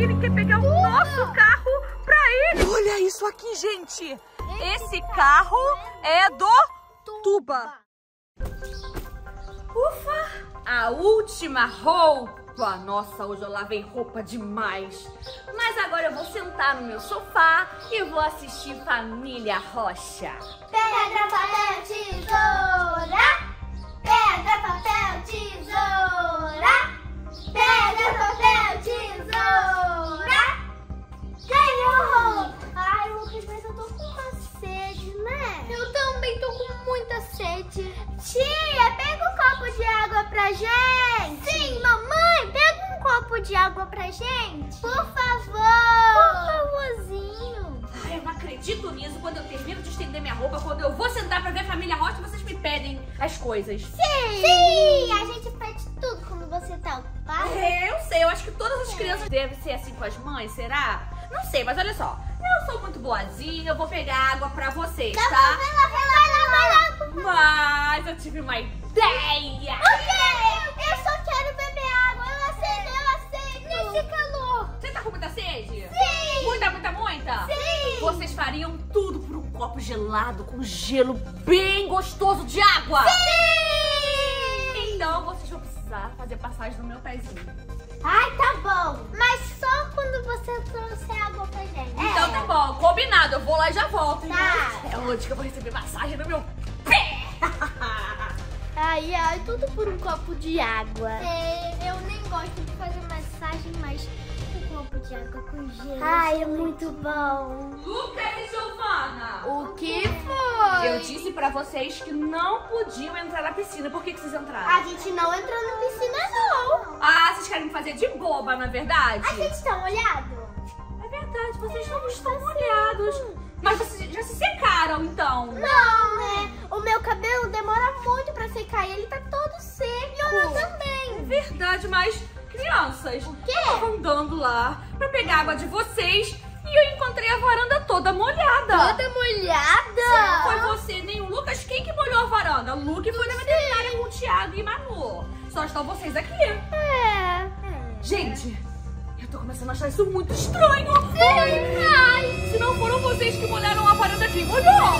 ele quer pegar o nosso carro pra ele. Olha isso aqui, gente. Esse carro é do Tuba. Ufa, a última roupa. Nossa, hoje eu lavei roupa demais. Mas agora eu vou sentar no meu sofá e vou assistir Família Rocha. Pedra, papel, tesoura. Pedra, papel, tesoura. Pedra, papel, tesoura. Ganhou! Ai, Lucas, mas eu tô com uma sede, né? Eu também tô com muita sede. Tia, pega um copo de água pra gente. Sim, mamãe, pega um copo de água pra gente. Por favor. Por favorzinho. Ai, eu não acredito nisso. Quando eu termino de estender minha roupa, quando eu vou sentar pra ver Família Rocha, vocês me pedem as coisas. Sim! Sim, a gente pede tudo quando você tá ocupada. É, eu sei. Eu acho que todas as crianças devem ser assim com as mães, será? Não sei, mas olha só. Eu sou muito boazinha, eu vou pegar água pra vocês, tá? Vai lá. Mas eu tive uma ideia. O quê? Eu só quero beber água. Eu aceito. Nesse calor. Você tá com muita sede? Sim. Muita? Sim. Vocês fariam tudo por um copo gelado com gelo bem gostoso de água? Sim. Então vocês vão precisar fazer passagem no meu pezinho. Ai, tá bom. Mas só quando você trouxer água pra gente. Então tá bom, combinado. Eu vou lá e já volto. Tá. É hoje que eu vou receber massagem no meu pé. Ai, tudo por um copo de água. Eu nem gosto de fazer massagem, mas um copo de água com gelo. Ai, é muito bom. Lucas e Giovana. O que foi? Eu disse pra vocês que não podiam entrar na piscina. Por que vocês entraram? A gente não entrou na piscina, não. Ah, vocês querem me fazer de boba, na verdade? A gente tá molhado? É verdade, vocês não estão molhados. Mas vocês já se secaram, então? Não, né? O meu cabelo demora muito pra secar e ele tá todo seco. E o meu É também. verdade, mas crianças, O quê? eu tava andando lá pra pegar água de vocês e eu encontrei a varanda toda molhada. Toda molhada? Foi você, nem o Lucas. Quem que molhou a varanda? O Luke foi na veterinária com o Thiago e Manu. Só estão vocês aqui. É. Gente, eu tô começando a achar isso muito estranho. Ai. Se não foram vocês que molharam a varanda, quem molhou?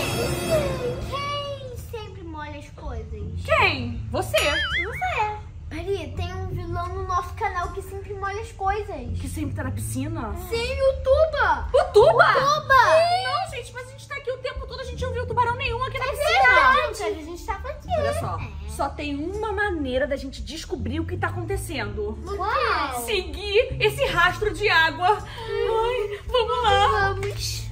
Quem sempre molha as coisas? Quem? Você. Você. Peraí, tem um vilão no nosso canal que sempre molha as coisas. Que sempre tá na piscina? Sim, o Tuba. O Tuba? Tuba. Não, gente, mas a gente tá aqui o tempo todo, a gente não viu tubarão nenhum aqui na piscina. Verdade, a gente tava aqui. Olha só, só tem uma maneira da gente descobrir o que tá acontecendo. Qual? Seguir esse rastro de água. Ai, vamos lá. Vamos.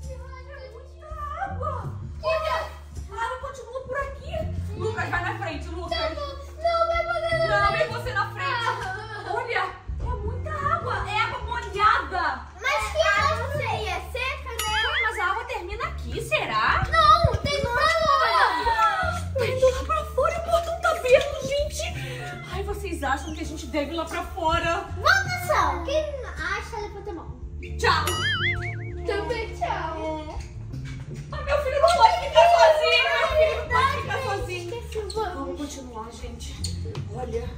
Muita água. Olha, a água continua por aqui. Lucas, vai na frente, Lucas. Não, vai poder. Não, vem você na frente. Olha, é muita água. É água molhada. Mas que água seria seca, né? Ai, mas a água termina aqui, será? Não, tem pra fora. Tá indo lá pra fora e o portão tá aberto, gente. Ai, vocês acham que a gente deve ir lá pra fora? Vamos, pessoal. Quem acha, levanta a mão. Tchau. Também tchau. Ai, meu filho não pode ficar sozinho. Meu filho não pode ficar sozinho. Esqueci, Vamos continuar, gente. Olha.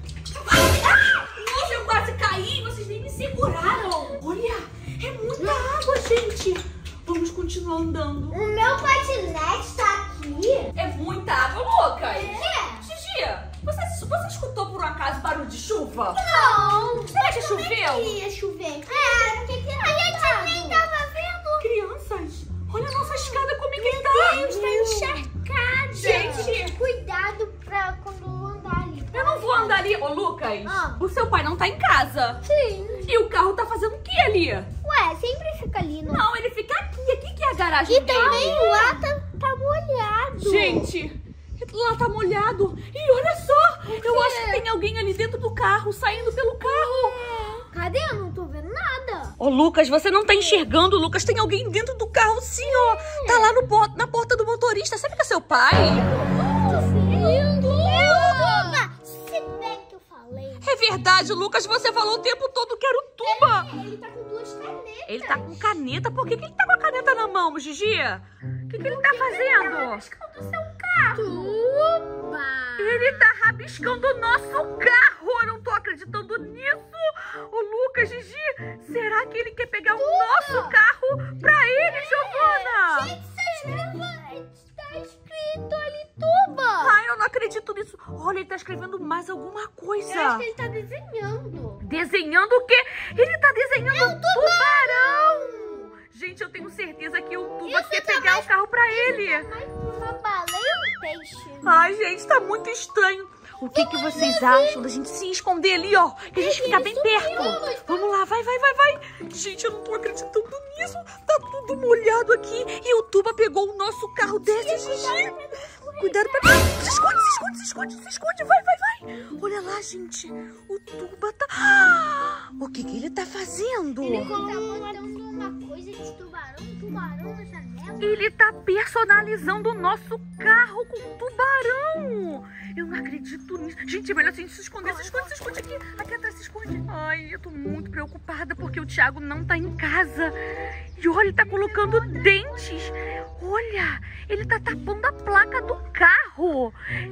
Nossa, eu quase caí. Vocês nem me seguraram. Olha, é muita água, gente. Vamos continuar andando. O meu patinete tá aqui. É muita água, Lucas. É. Gigi, você escutou por um acaso barulho de chuva? Não. Será que choveu? Ia chover. É, porque a gente nem tava vendo. Crianças, olha a nossa escada como é que tá. Deus, tá encharcada. Gente. Cuidado pra quando andar ali. Eu não vou andar ali. Ô, Lucas, Ah. o seu pai não tá em casa. Sim. E o carro tá fazendo o que ali? Ué, sempre fica ali, não? Não, ele fica aqui. Aqui que é a garagem E dele. também lá tá molhado. Gente, lá tá molhado. E olha só, eu acho que tem alguém ali dentro do carro, saindo pelo carro. Cadê? Eu não tô vendo nada. Ô, Lucas, você não tá enxergando, Lucas. Tem alguém dentro do carro, sim, ó. Tá lá na porta do motorista. Sabe que é seu pai? Lindo! Se bem que eu falei. É verdade, Lucas. Você falou o tempo todo que era o Tuba. Ele tá com duas canetas. Ele tá com caneta? Por que ele tá com a caneta na mão, Gigi? O que ele tá fazendo? Do seu carro. Tuba! Ele tá rabiscando o nosso carro. Eu não tô acreditando nisso. Ô, Lucas, Gigi, Será que ele quer pegar o nosso carro pra ele, Giovana? Gente, tá escrito ali Tuba. Ai, eu não acredito nisso. Olha, ele tá escrevendo mais alguma coisa. Eu acho que ele tá desenhando. Desenhando o quê? Ele tá desenhando um tubarão. Gente, eu tenho certeza que o Tuba quer pegar o carro pra ele. Mais uma baleia ou um peixe? Ai, gente, tá muito estranho. O que vocês acham da gente se esconder ali, ó? Que a gente fica bem perto. Vamos lá, vai. Gente, eu não tô acreditando nisso. Tá tudo molhado aqui. E o Tuba pegou o nosso carro desse, Gigi. Cuidado pra... Se esconde. Vai. Olha lá, gente. O Tuba tá... O que ele tá fazendo? Ele tá botando uma coisa de tubarão na janela. Ele tá personalizando o nosso carro com tubarão. Eu não acredito nisso. Gente, é melhor a gente se esconder. Se esconde aqui. Aqui atrás se esconde. Ai, eu tô muito preocupada porque o Thiago não tá em casa. E olha, ele tá colocando dentes. Olha, ele tá tapando a placa do carro.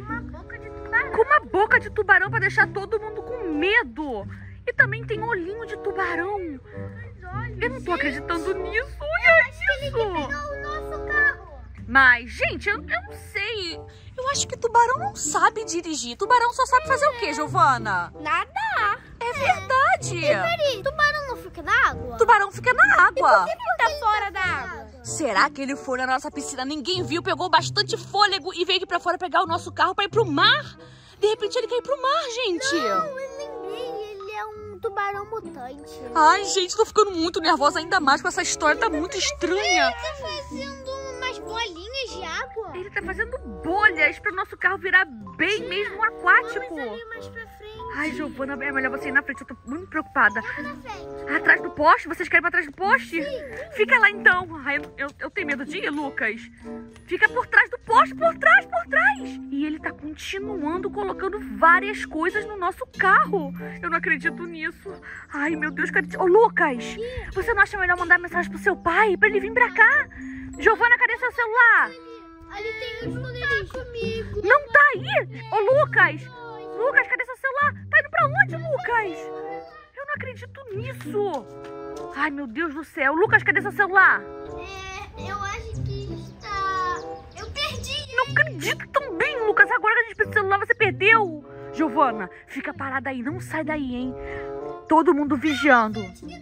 Com uma boca de tubarão pra deixar todo mundo com medo. E também tem olhinho de tubarão. Eu não tô acreditando nisso. Olha isso. Ele que pegou o nosso carro. Mas, gente, eu não sei. Eu acho que tubarão não sabe dirigir. Tubarão só sabe fazer o quê, Giovana? Nadar. É verdade. Peraí, tubarão não fica na água? Tubarão fica na água. Ele tá fora da água. Será que ele foi na nossa piscina? Ninguém viu, pegou bastante fôlego e veio aqui pra fora pegar o nosso carro pra ir pro mar? De repente ele quer ir pro mar, gente. Não, eu lembrei, ele é um tubarão mutante. Ai, gente, tô ficando muito nervosa ainda mais com essa história, tá muito estranha. Ele tá fazendo umas bolinhas de água. Ele tá fazendo bolhas pro nosso carro virar bem mesmo aquático. Vamos ali mais pra frente. Ai, Giovana, é melhor você ir na frente, eu tô muito preocupada. Na frente. Atrás do poste? Vocês querem ir pra trás do poste? Fica lá então. Ai, eu tenho medo de ir, Lucas. Fica por trás do poste, por trás. E ele tá continuando colocando várias coisas no nosso carro. Eu não acredito nisso. Ai, meu Deus, cadê... Ô, Lucas, você não acha melhor mandar mensagem pro seu pai pra ele vir pra cá? Giovana, cadê seu celular? Ali tem um esconderijo comigo. Não tá aí? Ô, Lucas! Lucas, cadê seu celular? Tá indo pra onde, Lucas? Eu não acredito nisso. Ai, meu Deus do céu. Lucas, cadê seu celular? Eu acho que está... Eu perdi. Não acredito também, Lucas. Agora que a gente precisa do celular, você perdeu. Giovana, fica parada aí. Não sai daí, hein? Todo mundo vigiando.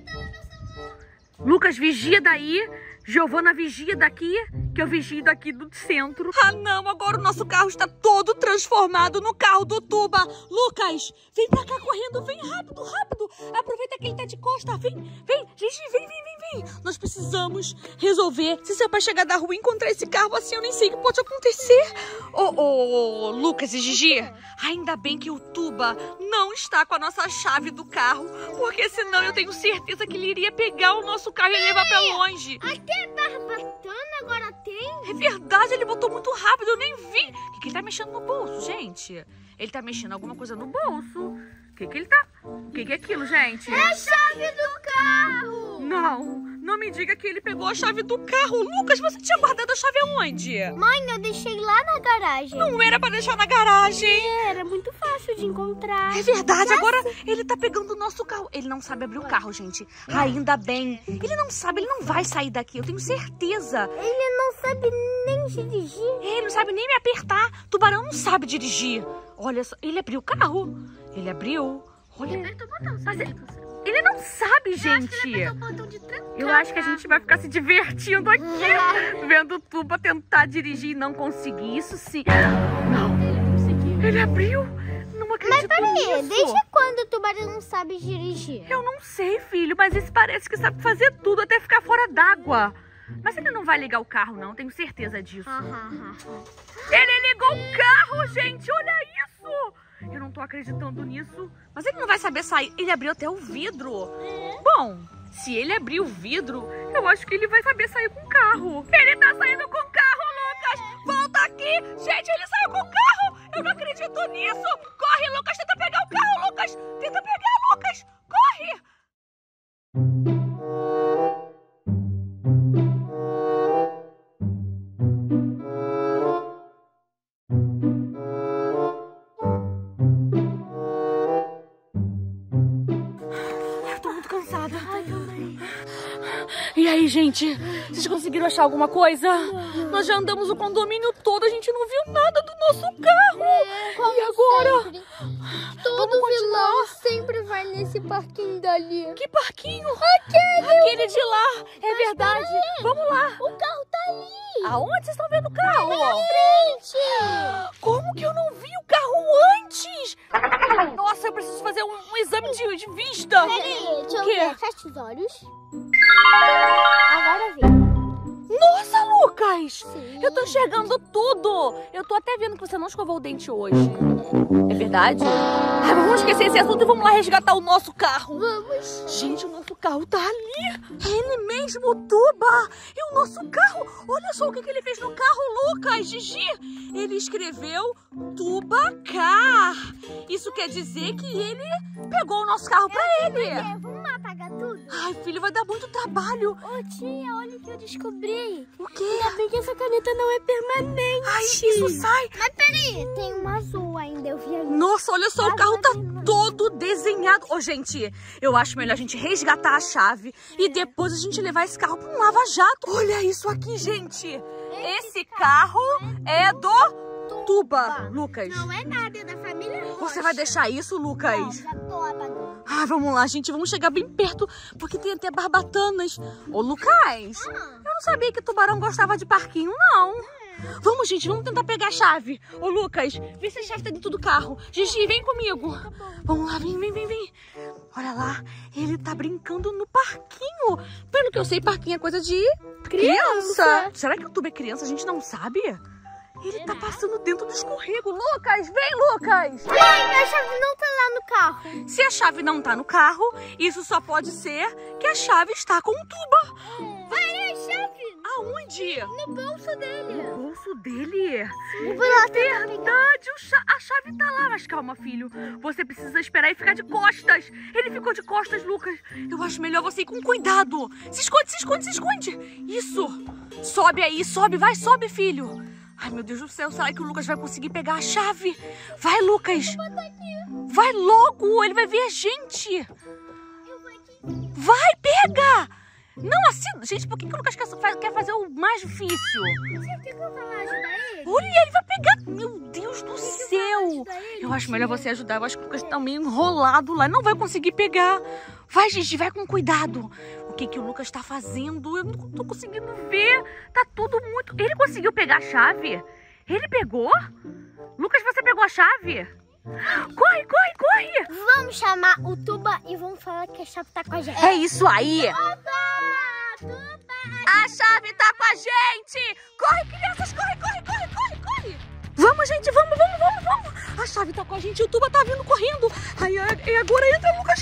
Lucas, vigia daí. Giovana, vigia daqui, que eu vigio daqui do centro. Ah, não, agora o nosso carro está todo transformado no carro do Tuba. Lucas, vem pra cá correndo, vem rápido. Aproveita que ele tá de costa, vem. Gigi, vem. Nós precisamos resolver. Se seu pai chegar da rua e encontrar esse carro assim, eu nem sei o que pode acontecer. Ô, Lucas e Gigi, ainda bem que o Tuba não está com a nossa chave do carro, porque senão eu tenho certeza que ele iria pegar o nosso carro e levar pra longe. Até barbatana agora tem. É verdade, ele botou muito rápido, eu nem vi. O que ele tá mexendo no bolso, gente? Ele tá mexendo alguma coisa no bolso. O que ele tá... O que é aquilo, gente? É a chave do carro. Não me diga que ele pegou a chave do carro. Lucas, você tinha guardado a chave aonde? Mãe, eu deixei lá na garagem. Não era pra deixar na garagem. Era muito fácil de encontrar. É verdade, agora ele tá pegando o nosso carro. Ele não sabe abrir o carro, gente. Ainda bem. Ele não sabe, ele não vai sair daqui, eu tenho certeza. Ele não sabe nem dirigir. Ele não sabe nem me apertar. Tubarão não sabe dirigir. Olha só, ele abriu o carro. Ele abriu. Olha, mas ele não sabe, gente. Eu acho que a gente vai ficar se divertindo aqui, vendo o Tuba tentar dirigir e não conseguir. Isso sim. Não, ele abriu. Não acredito nisso. Mas peraí, desde quando o tubarão não sabe dirigir? Eu não sei, filho, mas esse parece que sabe fazer tudo, até ficar fora d'água. Mas ele não vai ligar o carro, não, tenho certeza disso. Ele ligou o carro, gente, olha isso. Eu não tô acreditando nisso. Mas ele não vai saber sair. Ele abriu até o vidro. Bom, se ele abrir o vidro, eu acho que ele vai saber sair com o carro. Ele tá saindo com o carro, Lucas. Volta aqui. Gente, ele saiu com o carro. Eu não acredito nisso. Corre, Lucas. Tenta pegar o carro, Lucas. Tenta pegar, Lucas. Corre. muito cansada. Ai, também. E aí, gente? Vocês conseguiram achar alguma coisa? Nós já andamos o condomínio todo, a gente não viu nada do nosso carro. E agora? Sempre. Todo vilão sempre vai nesse parquinho dali. Que parquinho? Aquele! Aquele de lá. É verdade. Vamos lá. O carro tá ali! Aonde vocês estão vendo o carro? Na frente! Como que eu não vi o carro antes? Nossa, eu preciso fazer um exame de vista. Peraí, deixa eu O quê? ver. Fecha os olhos. Agora vê. Nossa, Lucas! Sim. Eu tô enxergando tudo. Eu tô até vendo que você não escovou o dente hoje. É verdade? Ai, vamos esquecer esse assunto e vamos lá resgatar o nosso carro. Vamos. Gente, o nosso carro tá ali. Ele mesmo, o Tuba. E o nosso carro. Olha só o que ele fez no carro, Lucas, Gigi. Ele escreveu Tubacar. Isso quer dizer que ele pegou o nosso carro pra ele. Vamos lá apagar tudo? Ai, filho, vai dar muito trabalho. Ô tia, olha o que eu descobri. O quê? Ainda bem que essa caneta não é permanente. Ai, isso sai. Mas peraí, tem uma azul ainda, eu vi ali. Nossa, olha só, o carro tá todo desenhado. Ô, gente, eu acho melhor a gente resgatar a chave e depois a gente levar esse carro pra um lava-jato. Olha isso aqui, gente. Esse carro é do Tuba, Lucas. Não é nada, é da família Rocha. Você vai deixar isso, Lucas? Não, já tô apagando. Ah, vamos lá, gente. Vamos chegar bem perto, porque tem até barbatanas. Ô, Lucas, eu não sabia que tubarão gostava de parquinho, não. Vamos, gente, vamos tentar pegar a chave. Ô, Lucas, vê se a chave tá dentro do carro. Gigi, vem comigo. Vamos lá, vem. Olha lá, ele tá brincando no parquinho. Pelo que eu sei, parquinho é coisa de criança. Será que o Tuba é criança? A gente não sabe? Ele tá passando dentro do escorrego. Lucas, vem, Lucas. Mãe, a chave não tá lá no carro. Se a chave não tá no carro, isso só pode ser que a chave está com o Tuba. Vai, a chave. Aonde? No bolso dele. No bolso dele? Eu vou lá tentar pegar. Verdade, a chave tá lá. Mas calma, filho. Você precisa esperar e ficar de costas. Ele ficou de costas, Lucas. Eu acho melhor você ir com cuidado. Se esconde. Isso. Sobe aí, sobe. Vai, sobe, filho. Ai, meu Deus do céu. Será que o Lucas vai conseguir pegar a chave? Vai, Lucas. Vai logo. Ele vai ver a gente. Vai, pega. Não assim. Gente, por que o Lucas quer fazer o mais difícil? Você quer que eu vá lá ajudar ele? Olha, ele vai pegar. Meu Deus do céu. Eu acho melhor você ajudar. Eu acho que o Lucas tá meio enrolado lá. Não vai conseguir pegar. Vai, Gigi, vai com cuidado. O que o Lucas tá fazendo? Eu não tô conseguindo ver. Tá tudo muito... Ele conseguiu pegar a chave? Ele pegou? Lucas, você pegou a chave? Corre! Vamos chamar o Tuba e vamos falar que a chave tá com a gente. É isso aí. Tuba! A chave tá com a gente. Corre, crianças, corre. Vamos, gente, vamos. A chave tá com a gente, o Tuba tá vindo correndo. Ai, agora entra, Lucas.